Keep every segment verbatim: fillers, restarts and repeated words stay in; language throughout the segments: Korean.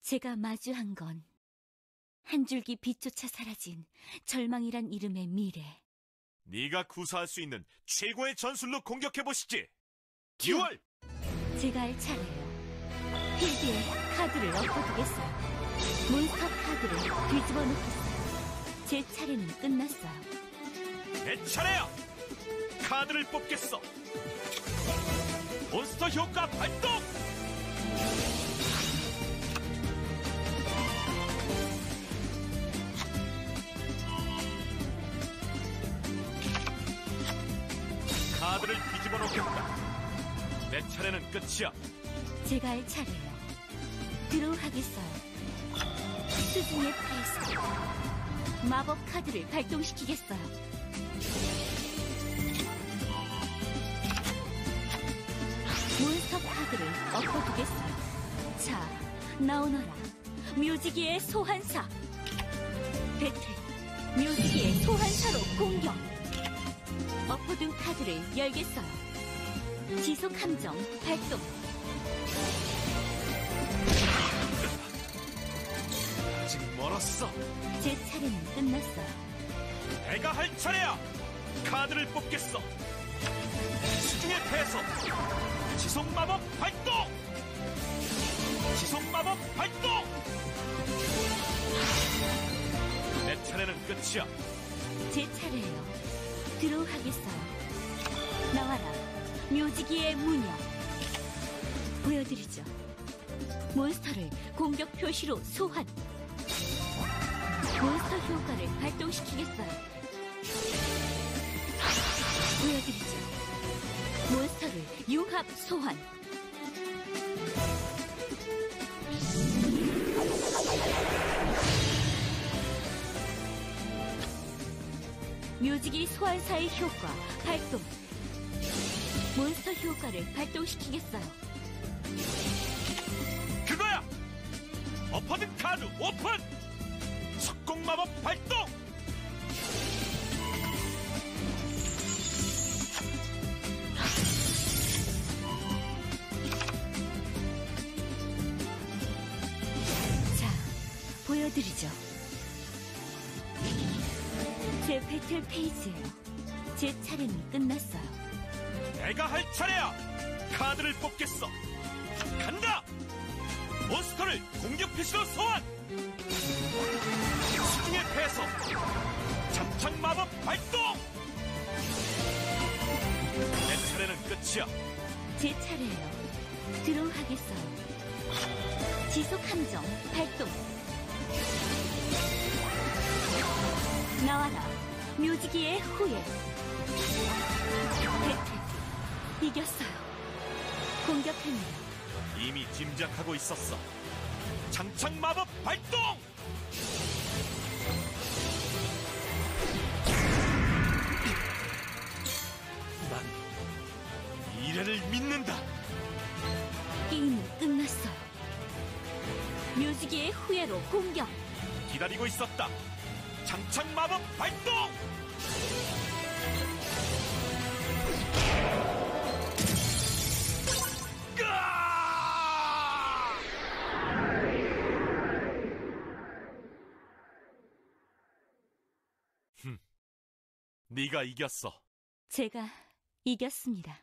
제가 마주한 건 한 줄기 빛조차 사라진 절망이란 이름의 미래. 네가 구사할 수 있는 최고의 전술로 공격해보시지! 듀얼! 제가 할 차례예요. 필드에 카드를 엎어두겠어요. 몬스터 카드를 뒤집어 놓겠어요. 제 차례는 끝났어요. 내 차례야! 카드를 뽑겠어! 몬스터 효과 발동! 카드를 뒤집어 놓겠다. 내 차례는 끝이야. 제가 할 차례예요. 드로우하겠어요. 수중의 패스. 마법 카드를 발동시키겠어요. 몬스터 카드를 엎어두겠어요. 자, 나오너라. 묘지기의 소환사. 배틀. 묘지기의 소환사로 공격. 엎어둔 카드를 열겠어요. 지속 함정 발동. 아직 멀었어. 제 차례는 끝났어요. 내가 할 차례야. 카드를 뽑겠어. 수중의 패서. 지속 마법 발동. 지속 마법 발동. 내 차례는 끝이야. 제 차례예요. 드로우하겠어요. 나와라. 묘지기의 무녀. 보여드리죠. 몬스터를 공격 표시로 소환. 몬스터 효과를 발동시키겠어요. 보여드리죠. 몬스터를 융합 소환. 묘지기 소환사의 효과 발동. 몬스터 효과를 발동시키겠어요. 그거야! 엎어둔 카드 오픈! 석공 마법 발동! 자, 보여드리죠. 제 배틀 페이지예요. 제 차례는 끝났어요. 내가 할 차례야! 카드를 뽑겠어! 간다! 몬스터를 공격 표시로 소환! 수중의 패서! 잠창 마법 발동! 내 차례는 끝이야. 제 차례예요. 드로우하겠어요. 지속 함정 발동. 나와라. 묘지기의 후예. 배틀. 이겼어요. 공격합니다. 이미 짐작하고 있었어. 장창 마법 발동! 난 미래를 믿는다. 게임은 끝났어요. 묘지기의 후예로 공격. 기다리고 있었다. 장창 마법 발동! 흠, 네가 이겼어. 제가 이겼습니다.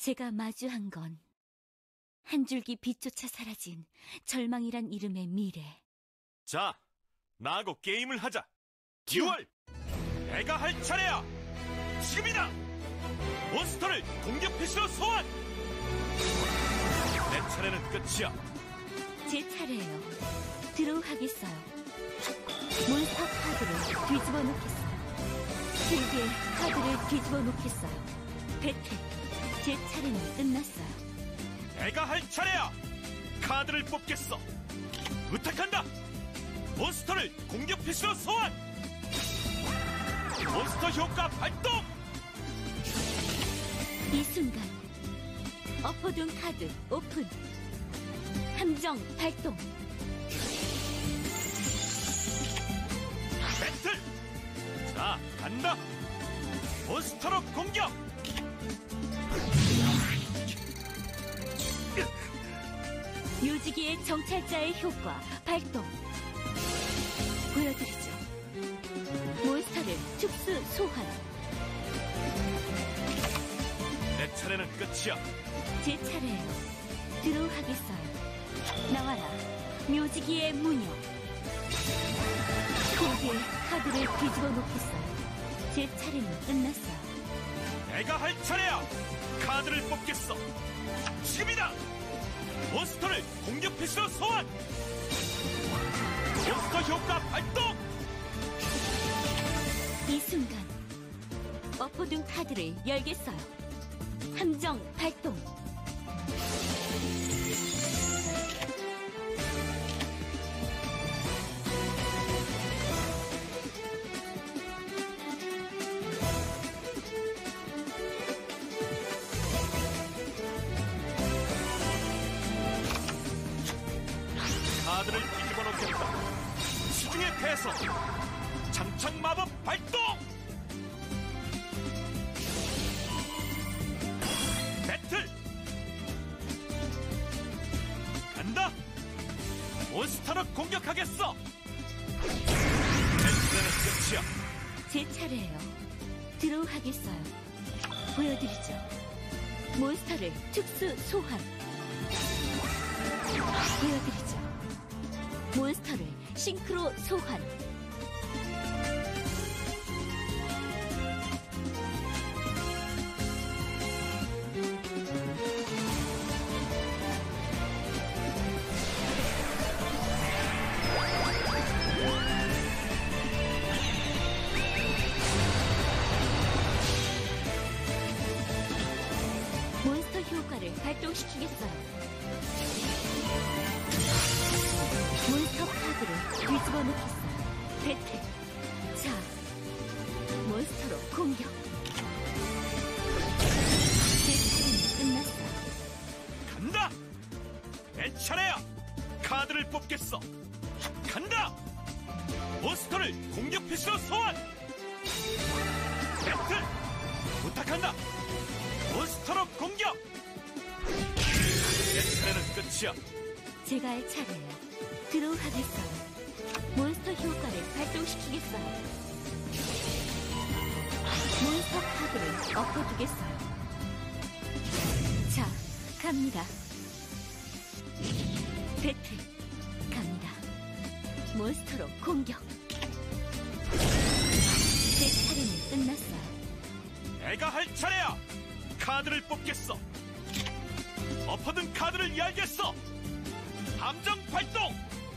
제가 마주한 건 한 줄기 빛조차 사라진 절망이란 이름의 미래. 자, 나하고 게임을 하자. 듀얼! 내가 할 차례야! 지금이다! 몬스터를 공격 패시로 소환! 내 차례는 끝이야. 제 차례예요. 드로우 하겠어요. 몬스터 카드를 뒤집어 놓겠어요. 세개의 카드를 뒤집어 놓겠어요. 배틀. 제 차례는 끝났어요. 내가 할 차례야! 카드를 뽑겠어! 부탁한다! 몬스터를 공격 패시로 소환! 몬스터 효과 발동! 이 순간 엎어둔 카드 오픈. 함정 발동. 배틀! 자, 간다! 몬스터로 공격! 묘지기의 정찰자의 효과 발동. 보여드리죠. 몬스터를 특수 소환. 내 차례는 끝이야. 제 차례예요. 드로우 하겠어요. 나와라. 묘지기의 무녀. 세개의 카드를 뒤집어 놓겠어요. 제 차례는 끝났어요. 내가 할 차례야! 카드를 뽑겠어! 지금이다! 몬스터를 공격 패시로 소환! 몬스터 효과 발동! 이 순간 엎어둔 카드를 열겠어요. 함정 발동. 카드를 뒤집어 놓겠다. 시중의 패서 장착 마법 발동! 배틀! 간다! 몬스터로 공격하겠어! 배틀은 끝이야. 제 차례예요. 드로우 하겠어요. 보여드리죠. 몬스터를 특수 소환. 보여드리죠. 몬스터를 싱크로 소환. 몬스터 효과를 발동시키겠어요. 몬스터 카드를 뒤집어 놓겠어요. 배틀. 자, 몬스터로 공격. 제 차례는 끝났어요. 간다! 내 차례야! 카드를 뽑겠어! 간다! 몬스터를 공격 패시로 소환! 배틀! 부탁한다! 몬스터로 공격! 내 차례는 끝이야. 제가 할 차례예요. 드로우 하겠어요. 몬스터 효과를 발동시키겠어요. 몬스터 카드를 엎어두겠어요. 자, 갑니다. 배틀 갑니다. 몬스터로 공격. 제 차례는 끝났어요. 내가 할 차례야! 카드를 뽑겠어! 엎어둔 카드를 열겠어! 함정 발동!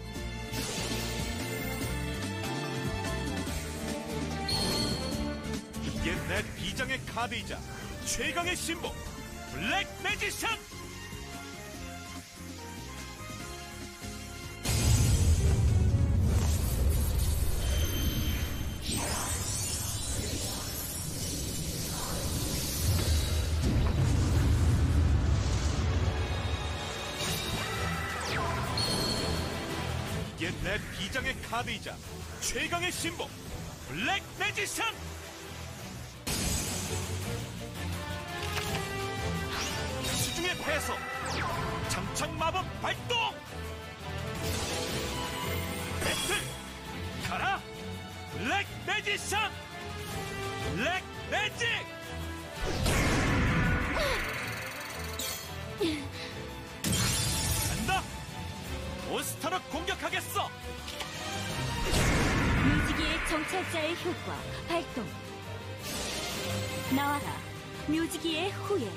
이게 내 비장의 카드이자 최강의 신복 블랙 매지션! 이게 내 비장의 카드이자 최강의 신복 블랙 매지션! 시중의 패서 장착 마법 발동! 배틀 가라! 블랙 매지션! 블랙 매직! 효과 발동. 나와라, 묘지기의 후예.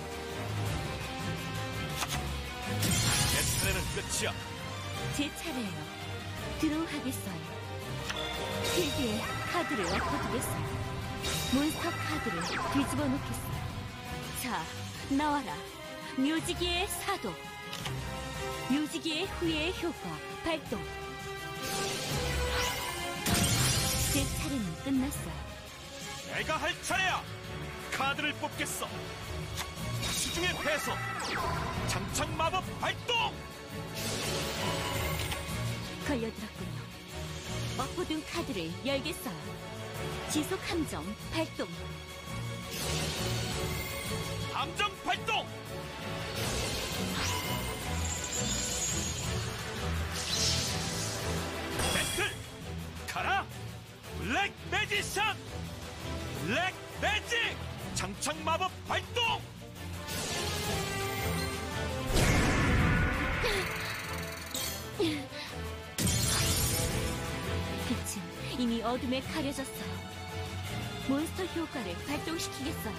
내 차례는 끝이야. 제 차례예요. 드로우하겠어요. 필드에 카드를 엎어두겠어요. 몬스터 카드를 뒤집어 놓겠어요. 자, 나와라, 묘지기의 사도. 묘지기의 후예의 효과 발동. 제 차례는 끝났어요. 내가 할 차례야. 카드를 뽑겠어. 수중의 패소. 장착 마법 발동. 걸려들었군요. 엎어둔 카드를 열겠어요. 지속 함정 발동. 함정 발동. 배틀 가라. 블랙 매지션. 블랙 매직. 장착 마법 발동. 빛은 이미 어둠에 가려졌어요. 몬스터 효과를 발동시키겠어요.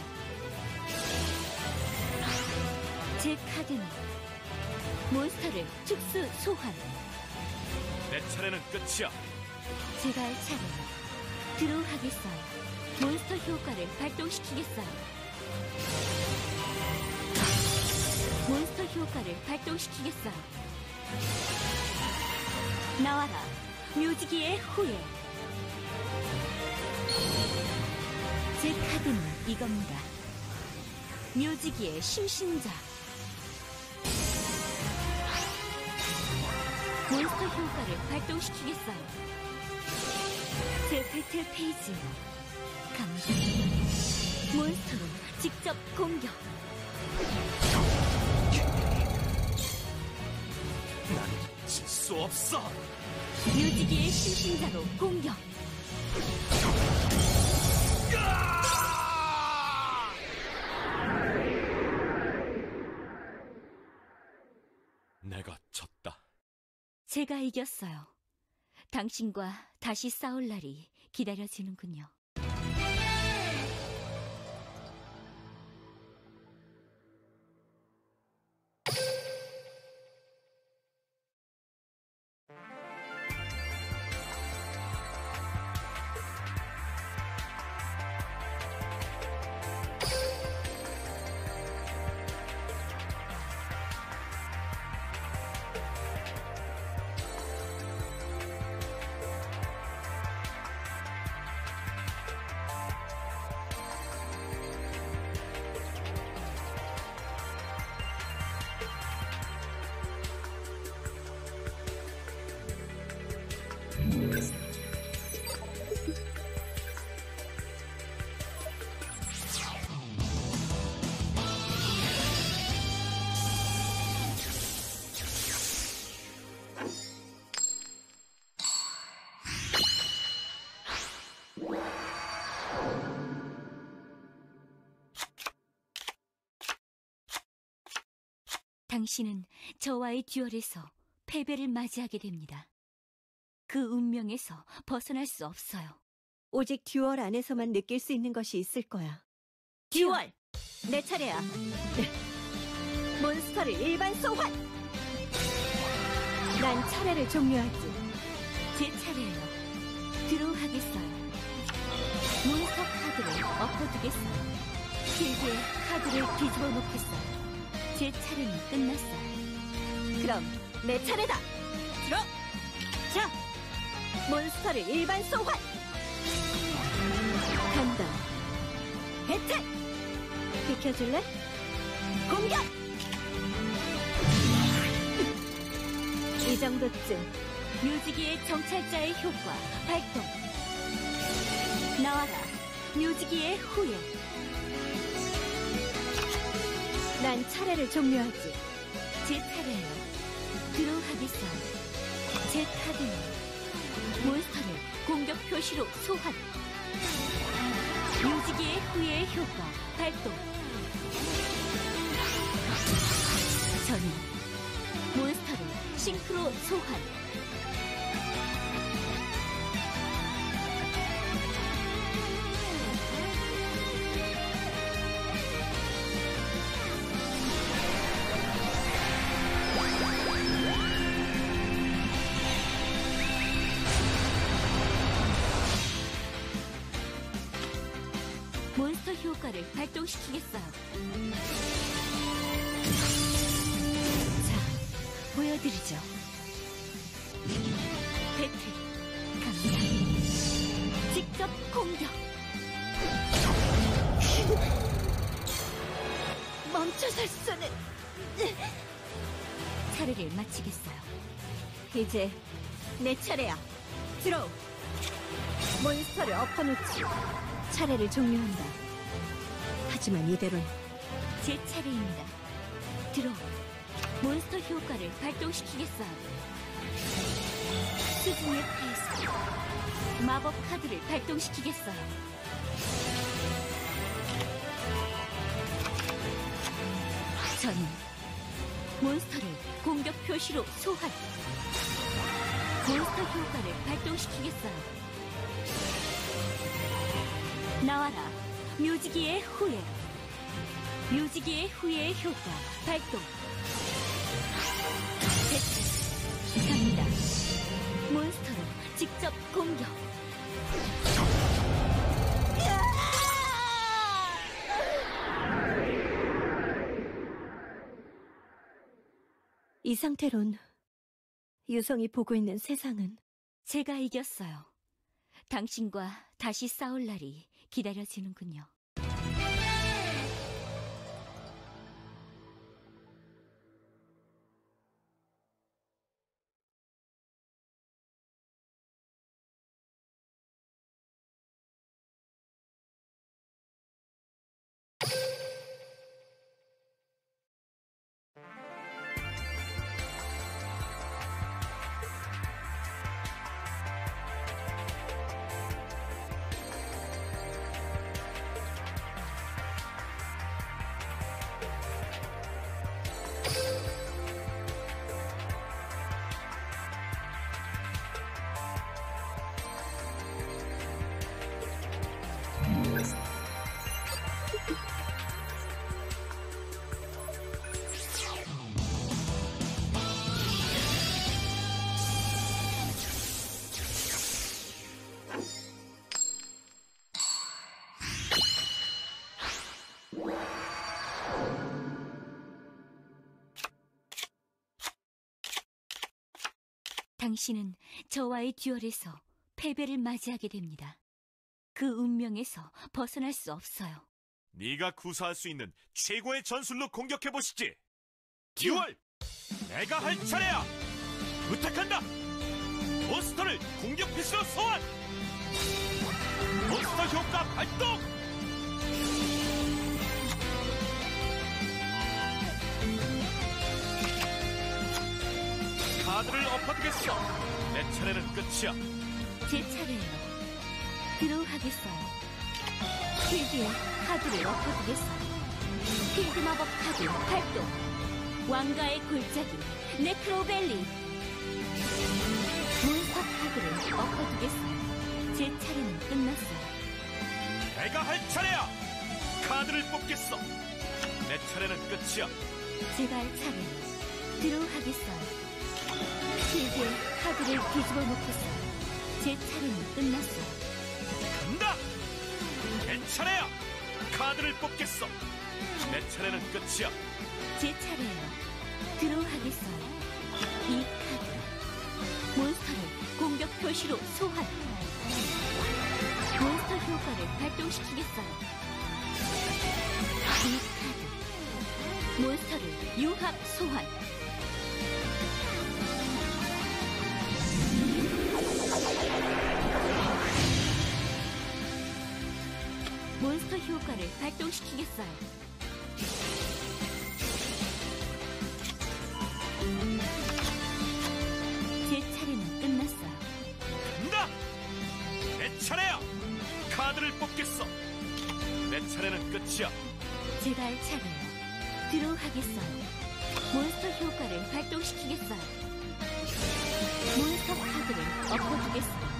제 카드는 몬스터를 특수 소환. 내 차례는 끝이야. 제가 할 차례는 드로우하겠어요. 몬스터 효과를 발동시키겠어요. 몬스터 효과를 발동시키겠어요. 나와라, 묘지기의 후예. 제 카드는 이겁니다. 묘지기의 심신자. 몬스터 효과를 발동시키겠어요. 제 배틀 페이지예요. 감정. 몬스터로 직접 공격. 난 질 수 없어. 묘지기의 심신자로 공격. 내가 졌다. 제가 이겼어요. 당신과 다시 싸울 날이 기다려지는군요. 당신은 저와의 듀얼에서 패배를 맞이하게 됩니다. 그 운명에서 벗어날 수 없어요. 오직 듀얼 안에서만 느낄 수 있는 것이 있을 거야. 듀얼! 내 차례야. 몬스터를 일반 소환! 난 차례를 종료하지. 제 차례예요. 드로우하겠어요. 몬스터 카드를 엎어두겠어요. 필드에 카드를 뒤집어 놓겠어요. 제 차례는 끝났어요. 그럼 내 차례다. 들어. 자, 몬스터를 일반 소환. 간다. 배틀. 비켜줄래? 공격. 이 정도쯤. 묘지기의 정찰자의 효과 발동. 나와라, 묘지기의 후예. 난 차례를 종료하지. 제 차례예요. 드로우하겠어요. 제 카드는 몬스터를 공격 표시로 소환. 묘지기의 후예의 효과 발동. 저는 몬스터를 싱크로 소환. 발동시키겠어요. 자, 보여드리죠. 배틀 갑니다. 직접 공격. 멈춰설 수는. 차례를 마치겠어요. 이제 내 차례야. 드로우. 몬스터를 엎어놓지. 차례를 종료한다. 하지만 이대로는 제 차례입니다. 드로우. 몬스터 효과를 발동시키겠어요. 수중의 페이스. 마법 카드를 발동시키겠어요. 저는 몬스터를 공격 표시로 소환. 몬스터 효과를 발동시키겠어요. 나와라, 묘지기의 후예. 묘지기의 후예의 효과 발동. 배틀 갑니다. 몬스터로 직접 공격. 이 상태론 유성이 보고 있는 세상은 제가 이겼어요. 당신과 다시 싸울 날이 기다려지는군요. 당신은 저와의 듀얼에서 패배를 맞이하게 됩니다. 그 운명에서 벗어날 수 없어요. 네가 구사할 수 있는 최고의 전술로 공격해보시지. 듀얼! 내가 할 차례야! 부탁한다! 몬스터를 공격 필수로 소환! 몬스터 효과 발동! 카드를 엎어두겠어. 내 차례는 끝이야. 제 차례예요. 드로우 하겠어요. 필드에 카드를 엎어두겠어요. 필드 마법 카드 발동. 왕가의 골짜기 네크로벨리. 몬스터 카드를 엎어두겠어요. 제 차례는 끝났어요. 내가 할 차례야. 카드를 뽑겠어. 내 차례는 끝이야. 제가 할 차례예요. 드로우 하겠어요. 필드에 카드를 뒤집어 놓겠어요. 제 차례는 끝났어요. 간다! 내 차례야! 카드를 뽑겠어. 내 차례는 끝이야. 제 차례예요. 드로우 하겠어요. 이 카드. 몬스터를 공격 표시로 소환. 몬스터 효과를 발동시키겠어요. 이 카드. 몬스터를 융합 소환. 몬스터 효과를 발동시키겠어요. 제 차례는 끝났어요. 간다! 내 차례야! 카드를 뽑겠어. 내 차례는 끝이야. 제가 할 차례예요. 드로우 하겠어요. 몬스터 효과를 발동시키겠어요. 몬스터 카드를 엎어두겠어요.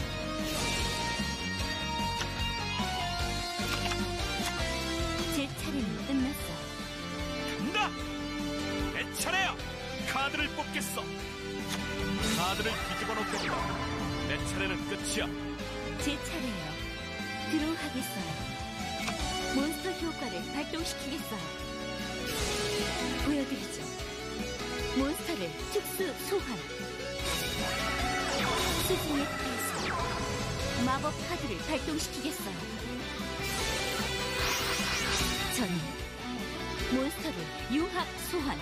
제 차례는 끝났어요. 간다! 내 차례야! 카드를 뽑겠어. 카드를 뒤집어 놓겠다. 내 차례는 끝이야. 제 차례예요. 드로우 하겠어요. 몬스터 효과를 발동시키겠어요. 보여드리죠. 몬스터를 특수 소환. 수중의 폐수. 마법 카드를 발동시키겠어요. 저는 몬스터를 융합 소환.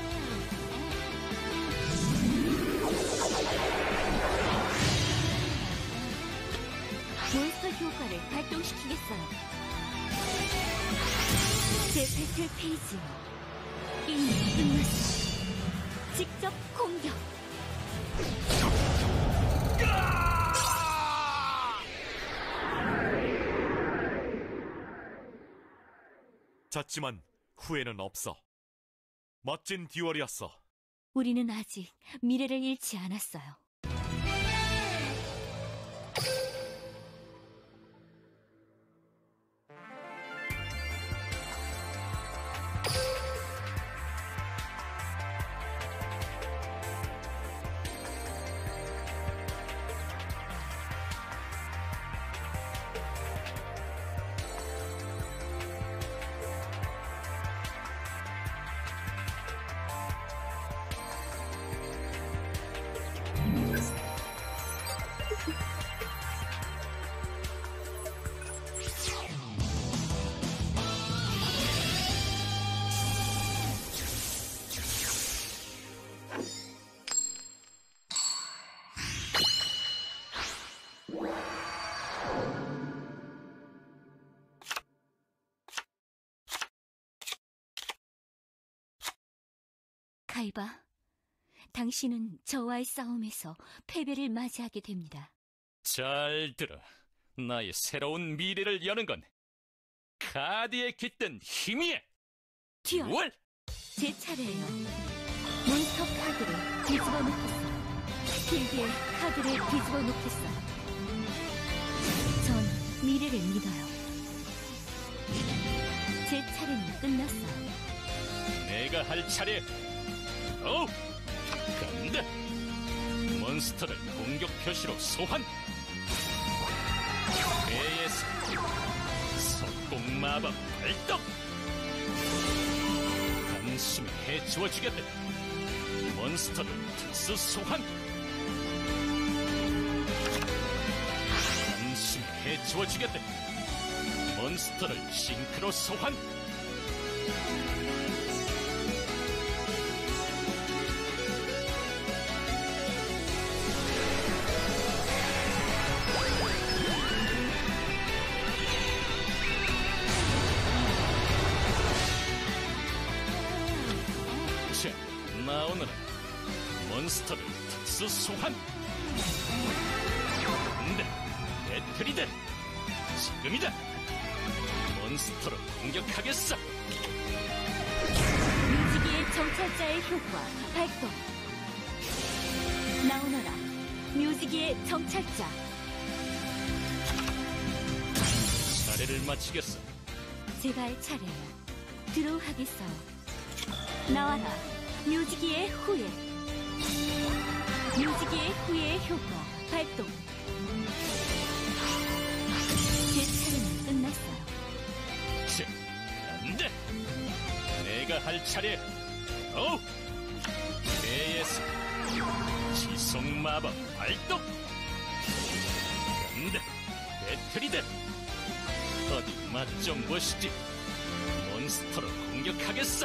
몬스터 효과를 발동시키겠어요. 제 배틀 페이지요. 이미 끝났어. 직접 공격. 졌지만 후회는 없어. 멋진 듀얼이었어. 우리는 아직 미래를 잃지 않았어요. 카이바, 당신은 저와의 싸움에서 패배를 맞이하게 됩니다. 잘 들어. 나의 새로운 미래를 여는 건 카드에 깃든 힘이야. 듀얼, 월! 제 차례예요. 몬스터 카드를 뒤집어 놓겠어. 필드에 카드를 뒤집어 놓겠어. 전 미래를 믿어요. 제 차례는 끝났어요. 내가 할 차례. 오! 간다. 몬스터를 공격 표시로 소환. 배에서 석공 마법 발동. 단숨에 해치워주겠다. 몬스터를 특수 소환. 단숨에 해치워주겠다. 몬스터를 싱크로 소환. 자, 나오너라. 몬스터를 특수 소환. 근데 배틀이다. 지금이다. 몬스터로 공격하겠어. 뮤지기의 정찰자의 효과 발동. 나오너라. 뮤지기의 정찰자. 차례를 마치겠어. 제가 할 차례예요. 드로우하겠어요. 나와라. 뮤지기의 후예. 뮤지기의 후예의 효과 발동. 제 차례는 끝났어요. 자, 안돼. 내가 할 차례. 오! 배에서 지속 마법 발동. 간다. 배틀이다. 어디 맛 좀 보시지. 몬스터로 공격하겠어.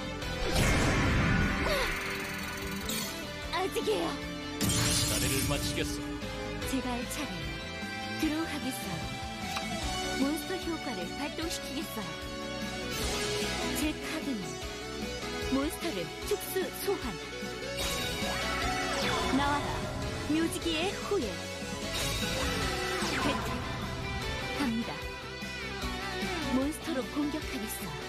아직이에요. 차례를 마치겠어. 제가 할 차례예요. 드로우하겠어요. 몬스터 효과를 발동시키겠어요. 제 카드는 몬스터를 특수 소환. 나와라. 뮤지기의 후예. 배틀 갑니다. 몬스터로 공격하겠어요.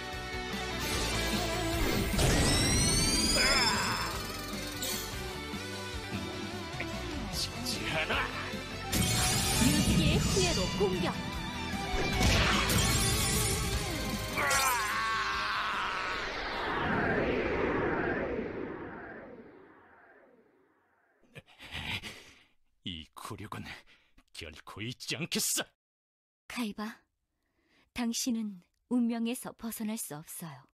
지지 않아. 뮤지기의 후예로 공격. 이 굴욕은 결코 잊지 않겠어. 카이바, 당신은 운명에서 벗어날 수 없어요.